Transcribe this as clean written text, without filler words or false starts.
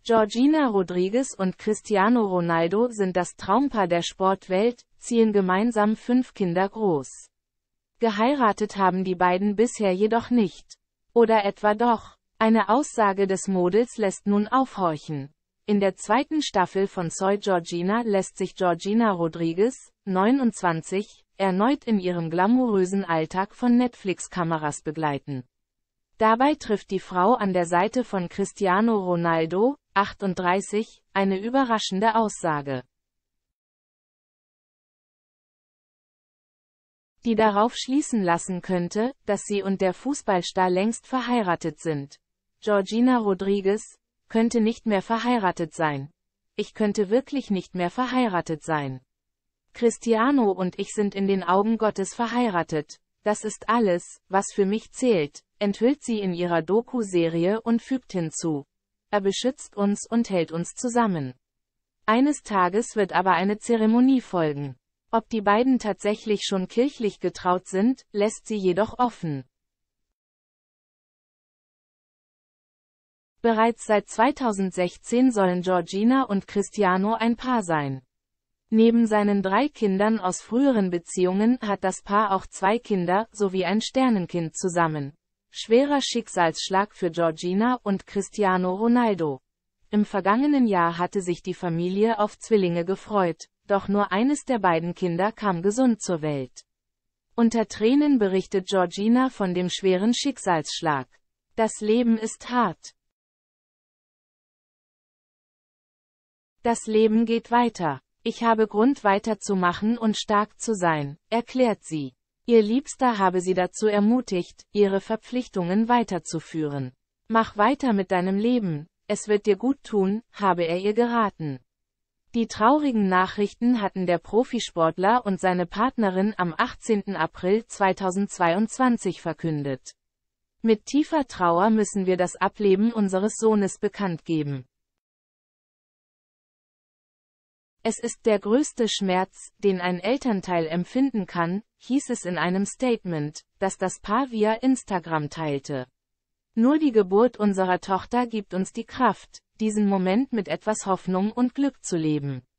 Georgina Rodriguez und Cristiano Ronaldo sind das Traumpaar der Sportwelt, ziehen gemeinsam 5 Kinder groß. Geheiratet haben die beiden bisher jedoch nicht. Oder etwa doch? Eine Aussage des Models lässt nun aufhorchen. In der 2. Staffel von Soy Georgina lässt sich Georgina Rodriguez, 29, erneut in ihrem glamourösen Alltag von Netflix-Kameras begleiten. Dabei trifft die Frau an der Seite von Cristiano Ronaldo, 38, eine überraschende Aussage, die darauf schließen lassen könnte, dass sie und der Fußballstar längst verheiratet sind. Georgina Rodriguez könnte nicht mehr verheiratet sein. Ich könnte wirklich nicht mehr verheiratet sein. Cristiano und ich sind in den Augen Gottes verheiratet. Das ist alles, was für mich zählt, enthüllt sie in ihrer Doku-Serie und fügt hinzu: Er beschützt uns und hält uns zusammen. Eines Tages wird aber eine Zeremonie folgen. Ob die beiden tatsächlich schon kirchlich getraut sind, lässt sie jedoch offen. Bereits seit 2016 sollen Georgina und Cristiano ein Paar sein. Neben seinen 3 Kindern aus früheren Beziehungen hat das Paar auch 2 Kinder sowie ein Sternenkind zusammen. Schwerer Schicksalsschlag für Georgina und Cristiano Ronaldo. Im vergangenen Jahr hatte sich die Familie auf Zwillinge gefreut, doch nur eines der beiden Kinder kam gesund zur Welt. Unter Tränen berichtet Georgina von dem schweren Schicksalsschlag. Das Leben ist hart. Das Leben geht weiter. Ich habe Grund weiterzumachen und stark zu sein, erklärt sie. Ihr Liebster habe sie dazu ermutigt, ihre Verpflichtungen weiterzuführen. Mach weiter mit deinem Leben, es wird dir gut tun, habe er ihr geraten. Die traurigen Nachrichten hatten der Profisportler und seine Partnerin am 18. April 2022 verkündet. Mit tiefer Trauer müssen wir das Ableben unseres Sohnes bekannt geben. Es ist der größte Schmerz, den ein Elternteil empfinden kann, hieß es in einem Statement, das das Paar via Instagram teilte. Nur die Geburt unserer Tochter gibt uns die Kraft, diesen Moment mit etwas Hoffnung und Glück zu leben.